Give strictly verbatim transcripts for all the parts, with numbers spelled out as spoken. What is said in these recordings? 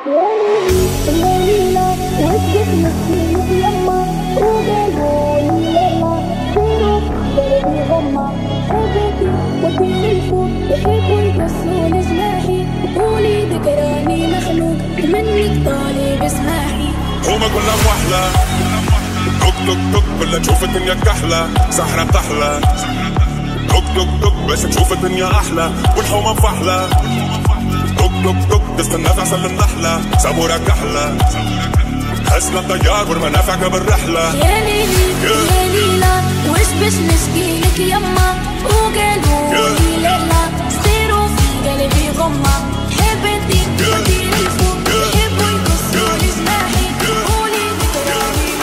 هما كلها وحلة توك توك توك ولا تشوف الدنيا كحلة سحرة تحلى توك توك توك باش تشوف الدنيا أحلى والحومة فحلة توك توك توك تستنى في عسل النحلة سابورة كحلة حسنا الطيار والمنافع قبل رحلة. يا ليلي يا ليلى وش باش نشكيلك يما وقالوا لي ليلى صيروا في قلبي غمة حبيتي وديري فوق يحبوا يقصوا لي جناحي قولي ذكراني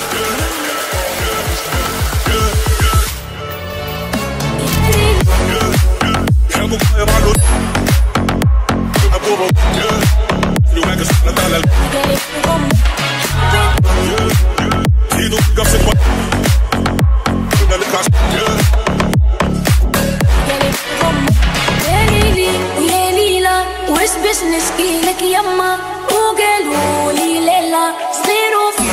يحبوا يبعلوا يحبوا يواجه سحنة على قلبي غمة ايدو قبسك ما كنا نطلع قلبي غمة يا ليلي ويا ليلى وش باش نشكيلك يما وقالوا لي ليلى صغيروا في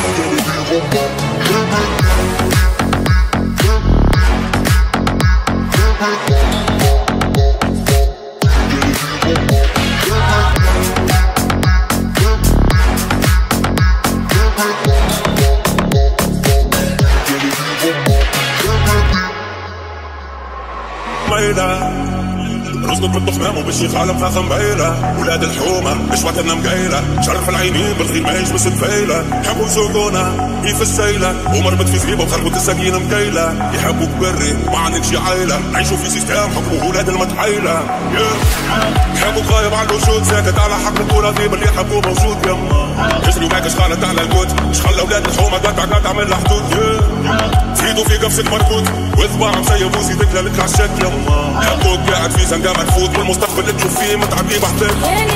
رزق بالطخمام وبالشيخ عالم فاخم بيلة ولاد الحومة مش وقتنا مقيلة شرف العينين بالخيل ما يجبس الفيلة يحبوا يسوقونا هي في السيلة ومربط في زريبة وخربط السكين مقيلة يحبوك بري ما عندك شي عيلة عيشوا في سيستم حكموا ولاد المتحيلة يحبوك غايب على الوجود ساكت على حق الطراطيب اللي يحبوه موجود يما يجري معاك شخالة على الجود شخل اولاد الحومة قطع قطع من الحدود زيدوا في قفصك مربوط واذبع مسيب وزيدك للك عشاك يما يحبوك قاعد في زنقة مرفوض والمستقبل اللي تشوف فيه متعبي بحتك.